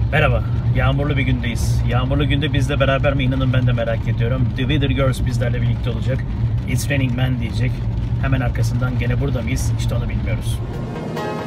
Merhaba, yağmurlu bir gündeyiz. Yağmurlu günde bizle beraber mi inanın ben de merak ediyorum. The Wither Girls bizlerle birlikte olacak. It's Raining Men diyecek. Hemen arkasından gene burada mıyız? İşte onu bilmiyoruz.